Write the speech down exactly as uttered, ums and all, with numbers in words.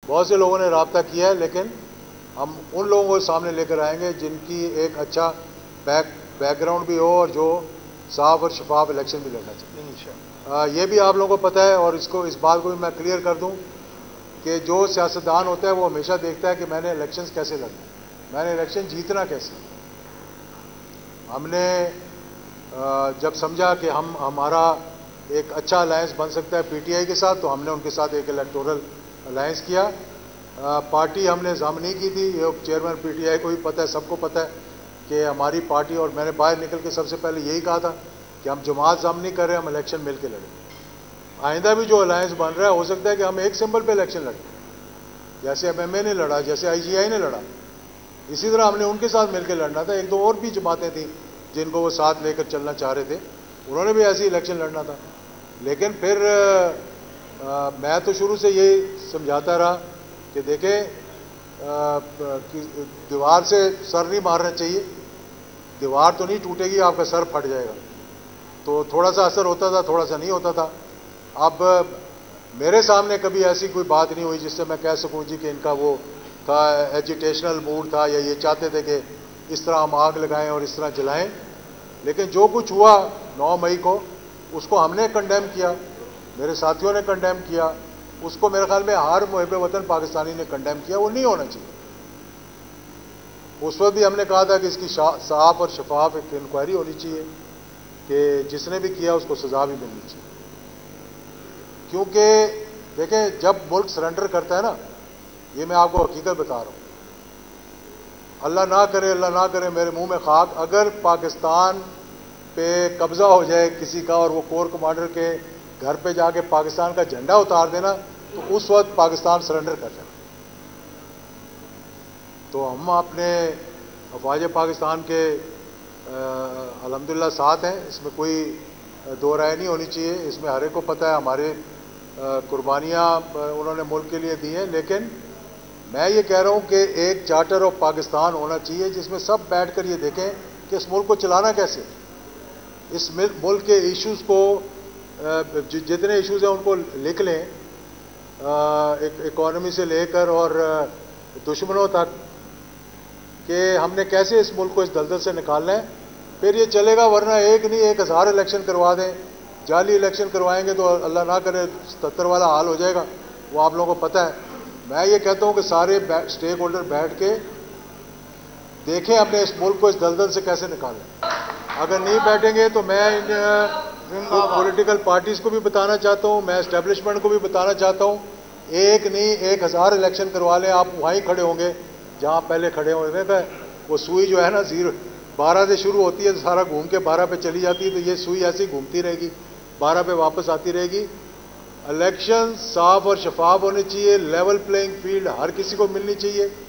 बहुत से लोगों ने राब्ता किया है, लेकिन हम उन लोगों को सामने लेकर आएंगे जिनकी एक अच्छा बैक बैकग्राउंड भी हो और जो साफ और शफाफ इलेक्शन भी लड़ना चाहिए। ये भी आप लोगों को पता है, और इसको इस बात को भी मैं क्लियर कर दूं कि जो सियासतदान होता है वो हमेशा देखता है कि मैंने इलेक्शंस कैसे लड़ने, मैंने इलेक्शन जीतना कैसे। हमने जब समझा कि हम हमारा एक अच्छा अलायंस बन सकता है पीटीआई के साथ, तो हमने उनके साथ एक इलेक्टोरल अलायंस किया। आ, पार्टी हमने ज़ामनी की थी, ये चेयरमैन पीटीआई को भी पता है, सबको पता है कि हमारी पार्टी, और मैंने बाहर निकल के सबसे पहले यही कहा था कि हम जमात ज़ामनी कर रहे हैं, हम इलेक्शन मिल के लड़ें। आइंदा भी जो अलायंस बन रहा है हो सकता है कि हम एक सिंबल पे इलेक्शन लड़ें, जैसे एमएमए ने लड़ा, जैसे आईजीआई ने लड़ा, इसी तरह हमने उनके साथ मिलकर लड़ना था। एक दो और भी जमातें थी जिनको वो साथ लेकर चलना चाह रहे थे, उन्होंने भी ऐसे इलेक्शन लड़ना था। लेकिन फिर आ, आ, मैं तो शुरू से यही समझाता रहा कि देखें, कि दीवार से सर नहीं मारना चाहिए, दीवार तो नहीं टूटेगी, आपका सर फट जाएगा। तो थोड़ा सा असर होता था, थोड़ा सा नहीं होता था। अब मेरे सामने कभी ऐसी कोई बात नहीं हुई जिससे मैं कह सकूं जी कि इनका वो था, एजिटेशनल मूड था, या ये चाहते थे कि इस तरह हम आग लगाएं और इस तरह जलाएं। लेकिन जो कुछ हुआ नौ मई को, उसको हमने कंडेम किया, मेरे साथियों ने कंडेम किया, उसको मेरे ख्याल में हर मुहिब वतन पाकिस्तानी ने कंडेम किया। वो नहीं होना चाहिए। उस वक्त भी हमने कहा था कि इसकी साफ और शफाफ एक इंक्वायरी होनी चाहिए कि जिसने भी किया उसको सजा भी मिलनी चाहिए। क्योंकि देखें, जब मुल्क सरेंडर करता है ना, ये मैं आपको हकीकत बता रहा हूँ, अल्लाह ना करे, अल्लाह ना करे, मेरे मुंह में खाक, अगर पाकिस्तान पे कब्जा हो जाए किसी का और वो कोर कमांडर के घर पे जाके पाकिस्तान का झंडा उतार देना, तो उस वक्त पाकिस्तान सरेंडर कर जाए। तो हम अपने अफवाज पाकिस्तान के अल्हम्दुलिल्लाह साथ हैं, इसमें कोई दो राय नहीं होनी चाहिए। इसमें हर एक को पता है हमारे कुर्बानियाँ उन्होंने मुल्क के लिए दी हैं। लेकिन मैं ये कह रहा हूँ कि एक चार्टर ऑफ पाकिस्तान होना चाहिए जिसमें सब बैठ कर ये देखें कि इस मुल्क को चलाना कैसे, इस मुल्क के इश्यूज़ को, जितने इश्यूज़ हैं उनको लिख लें, इकॉनमी से लेकर और दुश्मनों तक, कि हमने कैसे इस मुल्क को इस दलदल से निकालना है। फिर ये चलेगा, वरना एक नहीं एक हज़ार इलेक्शन करवा दें, जाली इलेक्शन करवाएंगे तो अल्लाह ना करे सत्तर वाला हाल हो जाएगा, वो आप लोगों को पता है। मैं ये कहता हूँ कि सारे स्टेक होल्डर बैठ के देखें अपने इस मुल्क को इस दलदल से कैसे निकालें। अगर नहीं बैठेंगे तो मैं इन पॉलिटिकल पार्टीज़ को भी बताना चाहता हूँ, मैं एस्टेब्लिशमेंट को भी बताना चाहता हूँ, एक नहीं एक हज़ार इलेक्शन करवा लें। आप वहीं खड़े होंगे जहाँ पहले खड़े होंगे। वो सुई जो है ना, जीरो बारह से शुरू होती है, सारा घूम के बारह पे चली जाती है, तो ये सुई ऐसी घूमती रहेगी, बारह पे वापस आती रहेगी। इलेक्शन साफ और शफाफ होने चाहिए, लेवल प्लेइंग फील्ड हर किसी को मिलनी चाहिए।